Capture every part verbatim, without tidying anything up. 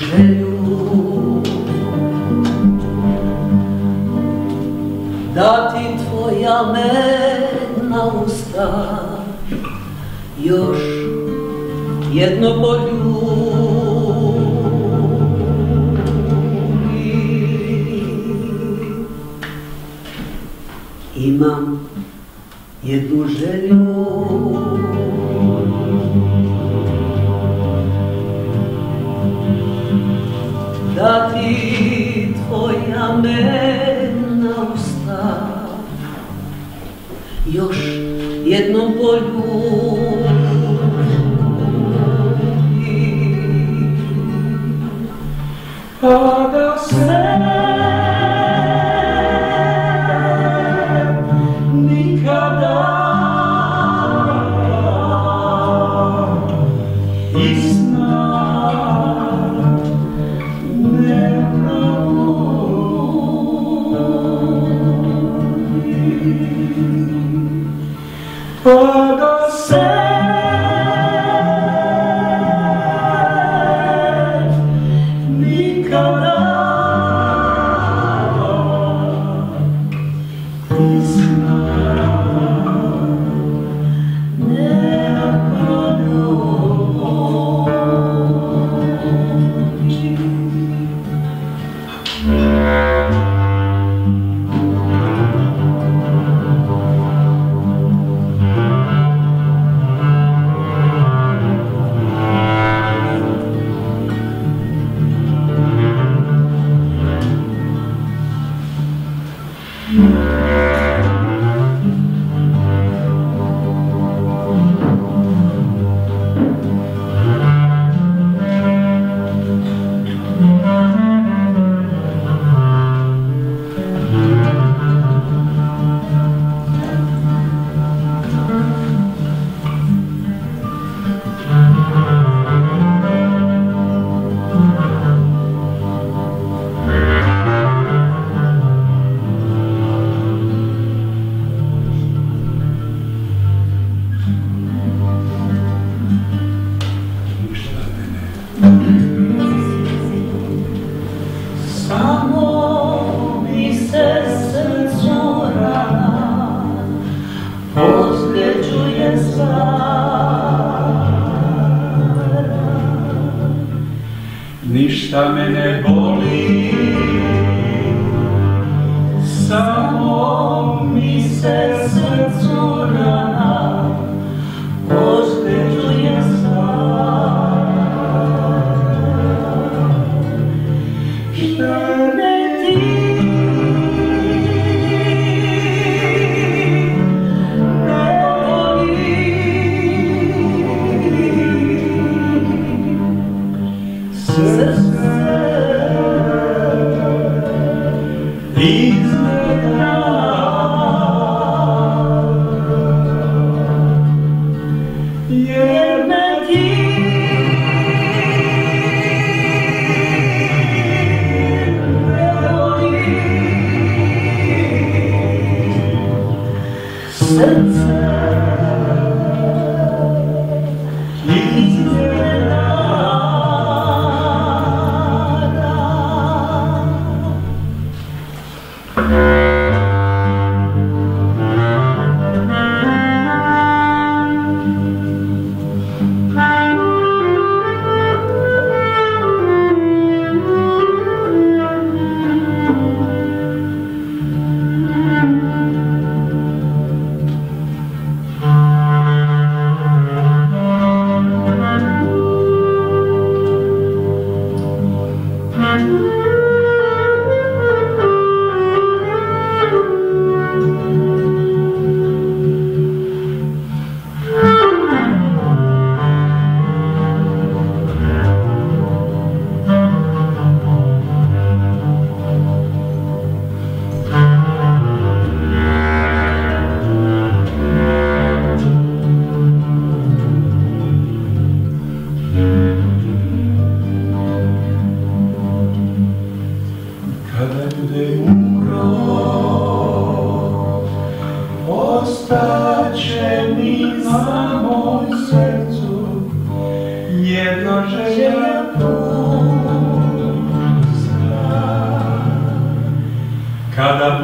želju da ti tvoja medna usta još jedno poljubi. Imam jednu želju da ti tvoja medna usta još jednom poljubi. Pa da se nikada iz sna ne probudi. Pa da se nikada iz sna ne probudi. Samo mi se srcu rana ozljeđuje stara. Ništa me ne boli, samo mi se srcu rana ozljeđuje stara.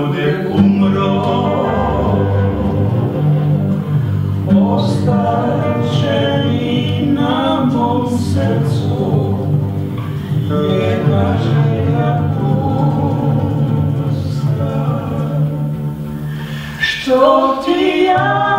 bude umro, ostaće mi na mom srcu jedna želja pusta. Što ti ja